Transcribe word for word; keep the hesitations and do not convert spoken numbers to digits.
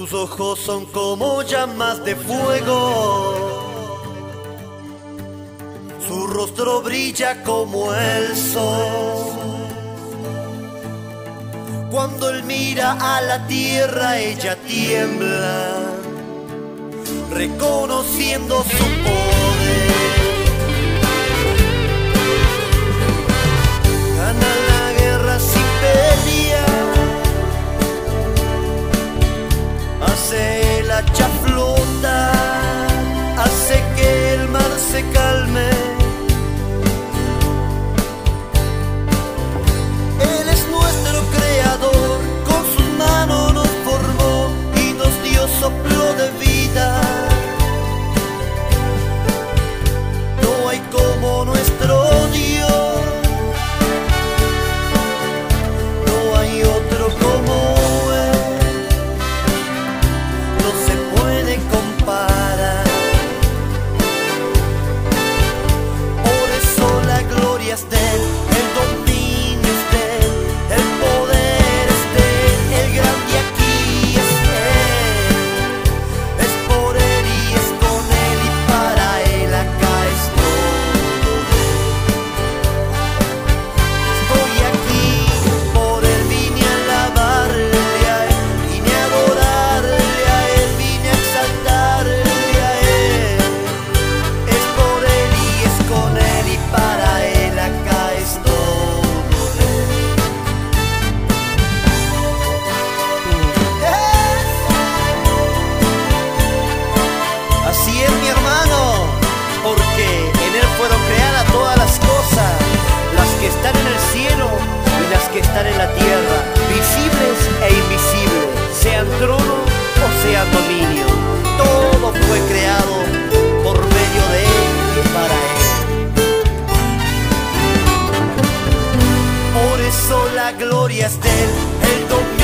Sus ojos son como llamas de fuego, su rostro brilla como el sol. Cuando él mira a la tierra, ella tiembla, reconociendo su poder. Gana la guerra sin pelear, hace el hacha flotar, hace que el mar se calme. Él es nuestro creador, con sus manos nos formó y nos dio soplo de vida. No hay como nuestro Dios, no hay otro como Él, no se puede comparar. Por eso la gloria es de Él, el dominio es de Él, el poder es de Él, el grande aquí es Él. Es por Él y es con Él y para Él acá estoy. Estoy aquí, por Él vine a alabarle a Él, vine a adorarle a Él, vine a exaltarle a Él. Es por Él y es con Él y para Él acá estoy. Así es, mi hermano, porque en Él fueron creadas todas las cosas, las que están en el cielo y las que están en la tierra, visibles e invisibles, sean trono o sean dominio. Todo fue creado por medio de Él y para Él. Por eso la gloria es de Él, el dominio